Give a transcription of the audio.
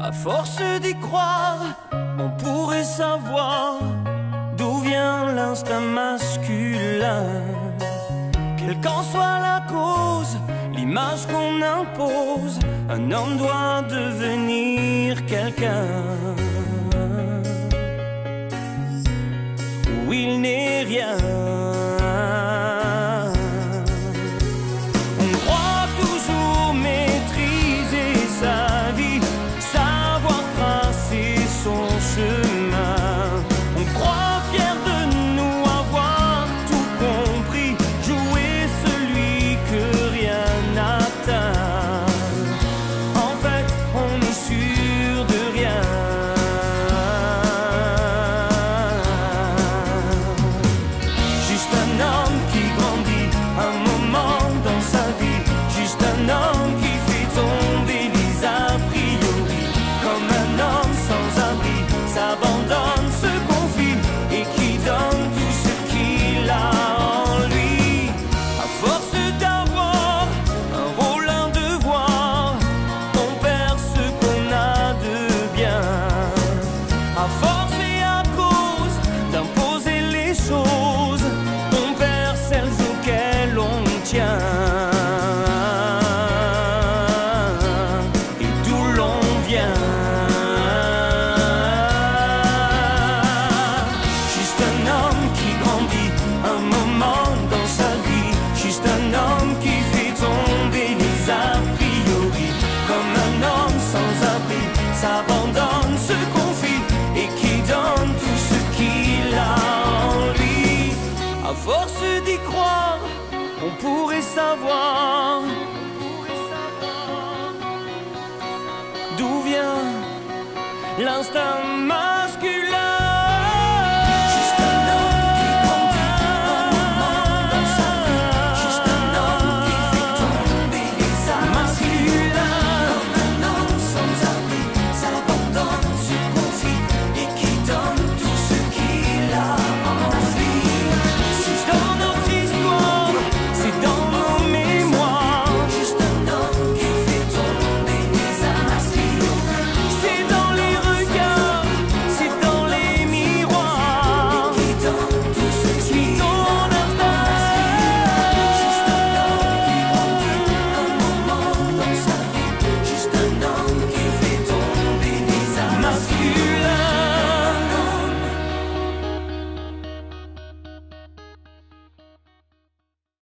À force d'y croire, on pourrait savoir d'où vient l'instinct masculin. Quelle qu'en soit la cause, l'image qu'on impose, un homme doit devenir quelqu'un où il n'est rien. On croit toujours maîtriser sa vie, savoir tracer son chemin. On croit fier de nous avoir tout compris, jouer celui que rien n'atteint. En fait, on est sûr de rien. Juste un homme qui grandit un moment dans sa vie, juste un homme qui fait tomber les a priori. Comme un homme sans abri, s'abandonne, se confie et qui donne tout ce qu'il a en lui. À force d'avoir un rôle, un devoir, on perd ce qu'on a de bien. À force et à cause d'imposer les choses, on perd celles auxquelles on tient. Et d'où l'on vient. Juste un homme qui grandit un moment dans sa vie, juste un homme qui fait tomber les a priori. Comme un homme sans abri, s'abandonne, se confie et qui donne tout ce qu'il a en lui. À force d'y croire, on pourrait savoir d'où vient l'instinct masculin.